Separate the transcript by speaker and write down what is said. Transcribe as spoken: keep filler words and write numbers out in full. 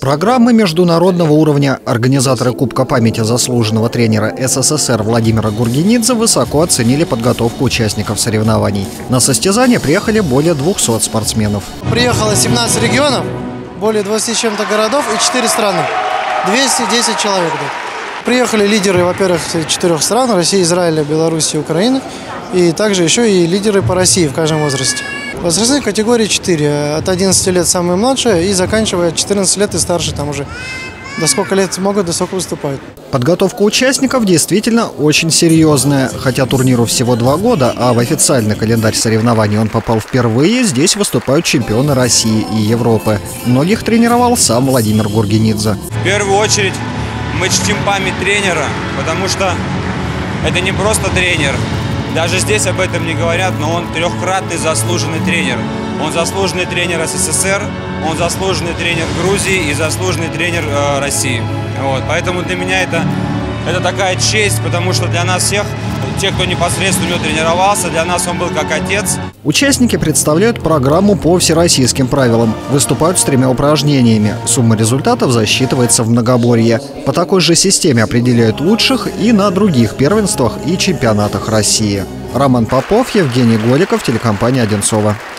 Speaker 1: Программы международного уровня. Организаторы Кубка памяти заслуженного тренера СССР Владимира Гургенидзе высоко оценили подготовку участников соревнований. На состязание приехали более двухсот спортсменов.
Speaker 2: Приехало семнадцать регионов, более двадцати с чем-то городов и четыре страны. двести десять человек. Приехали лидеры, во-первых, четырех стран: России, Израиля, Беларуси, Украины. И также еще и лидеры по России в каждом возрасте. Возрастные категории четыре. От одиннадцати лет самые младшие и заканчивая четырнадцать лет и старше. Там уже до сколько лет могут, до сколько выступают.
Speaker 1: Подготовка участников действительно очень серьезная. Хотя турниру всего два года, а в официальный календарь соревнований он попал впервые, здесь выступают чемпионы России и Европы. Многих тренировал сам Владимир Гургенидзе.
Speaker 3: В первую очередь мы чтим память тренера, потому что это не просто тренер. Даже здесь об этом не говорят, но он трехкратный заслуженный тренер. Он заслуженный тренер СССР, он заслуженный тренер Грузии и заслуженный тренер э, России. Вот. Поэтому для меня это, это такая честь, потому что для нас всех, тех, кто непосредственно у него тренировался, для нас он был как отец.
Speaker 1: Участники представляют программу по всероссийским правилам. Выступают с тремя упражнениями. Сумма результатов засчитывается в многоборье. По такой же системе определяют лучших и на других первенствах и чемпионатах России. Роман Попов, Евгений Голиков, телекомпания «Одинцово».